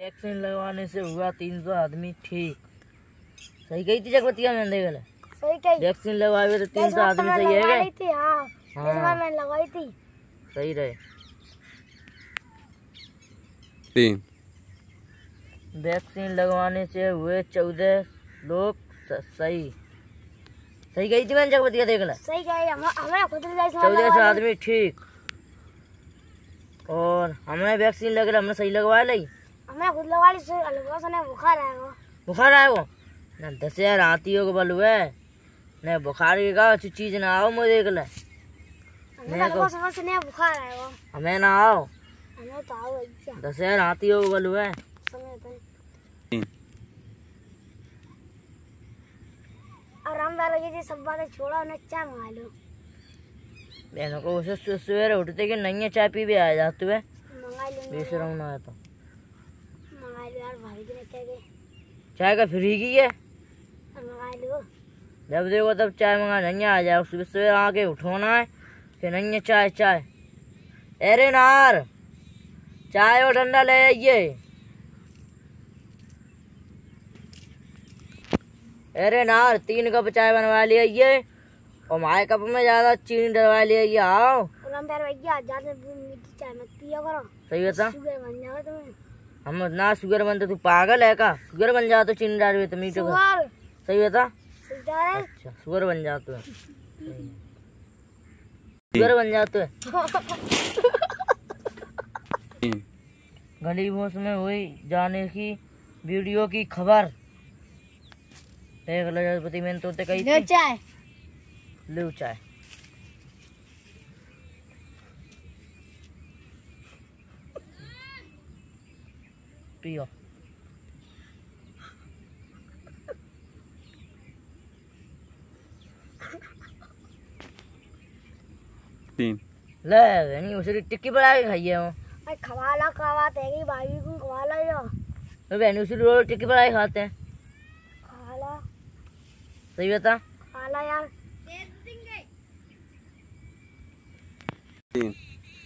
Vaccine लगवाने से हुआ 300 आदमी ठीक। सही कही थी जगवतिया मैंने देख ले। सही कही। वैक्सीन लगवाए तो 300 आदमी सही है क्या? हाँ, इस बार मैंने लगवाई थी। सही रहे। 3 वैक्सीन लगवाने से हुए 14 लोग सही। सही कही थी मैंने जगवतिया देख ले। सही कही। हमारा खुद 14 आदमी ठीक। और हमने वैक्सीन लगे हमने सही लगवा ली। हमें खुद लगवा ली से बुखार आएगा। बुखार आएगा ना 10,000 हाथियों को बल हुए न बुखार की का चीज ना आओ मुझे देख ले। समझ नहीं बुखार आएगा। हमें ना आओ। हमें तो आओ 10,000 हाथियों को बल हुए। और हम ये सब बातें छोड़ा उन्हें चाय मंगा लो। बहनों को उसे सवेरे उठते कि नहीं है चाय पी भी आ जाते हुए मंगा लो। बेशरम ना है तो मंगा लो यार। भाभी जी ने क्या गए चाय का फ्री की है। मंगा लो। जब देखो तब चाय मंगा नहीं आ जाओ। सुबह सवेरे आके उठोना है फिर नहीं है चाय चाय। अरे नार चाय और ठंडा ले आइए। अरे नार 3 कप चाय बनवा लिया ये और हमारे कप में ज्यादा चीनी डलवा लिया ये। आओ भैया ज्यादा मीठी चाय मत पिया करो। सही बता। शुगर बन जाएगा तुम्हें। हम ना शुगर बनते तू पागल है का? शुगर बन जाते चीनी डाल तो मीठे का। सही बता। अच्छा शुगर बन जाते है। शुगर बन जाते है। गली भोस में हुई जाने की वीडियो की खबर। एक लजपति मैंने तोते कही थी चाय ले चाय। पियो। ले नहीं उसे टिक्की बना के खाइए वो। अरे खवाला खवा तेरी भाभी को खवाला जो। तो बहन उसी रोज टिक्की बना के खाते हैं। खवाला सही बता। खवाला यार। 3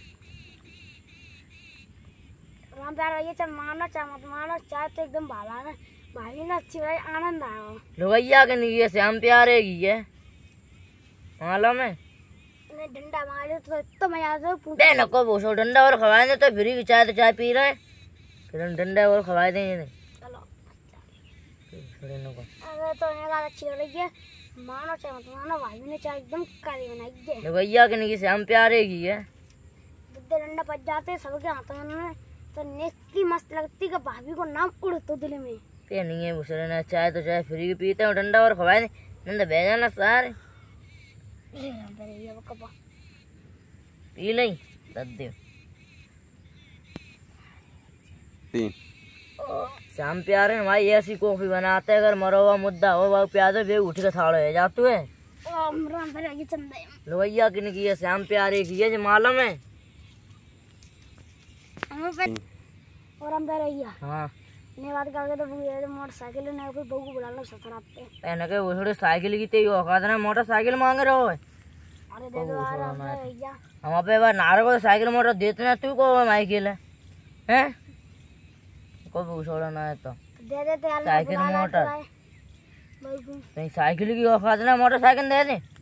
राम प्यार ये चाय मानो चाय मत मानो। चाय तो एकदम भाला है। भाभी ने अच्छी भाई आनंद आया। लोगैया के नहीं है श्याम प्यारे की है मालूम है। डंडा मारे तो मजा आता है। नको बोसो डंडा और खवाए दे तो फ्री की चाय तो चाय पी रहे फिर हम डंडा और खवाए देंगे नहीं। चलो नको अरे तो अच्छी लग रही है। मानो चाय मत मानो। भाभी ने चाय एकदम काली बनाई है। लोगैया के नहीं श्याम प्यारे की है। बुद्धे डंडा बच जाते सबके हाथों में तो नेकी मस्त लगती कि भाभी को नाम उड़ तो दिल में पे नहीं है भूसरे ना चाय तो चाय फ्री की पीते हैं डंडा और खवाए दे नंदा भेजा ना सारे पी नहीं दे 3 श्याम प्यारे भाई ऐसी कॉफी बनाते अगर मरो हुआ मुद्दा हो बाबू प्यादे बे उठ के थाड़ो है जातू है। लोहिया की नहीं है श्याम प्यारे की है जो मालूम है। और हम भैया हाँ ने बात करके तो मोटरसाइकिल ने कोई बहू को बुला लो सतराते पहने के वो थोड़े साइकिल की तेज औकात ना मोटरसाइकिल मांग रहे हो। अरे दे दो यार भैया। हम पे बार नारे को साइकिल मोटर देते ना तू को माइकिल है को छोड़ा ना है तो दे देते यार साइकिल मोटर नहीं साइकिल की औकात ना मोटरसाइकिल दे दे।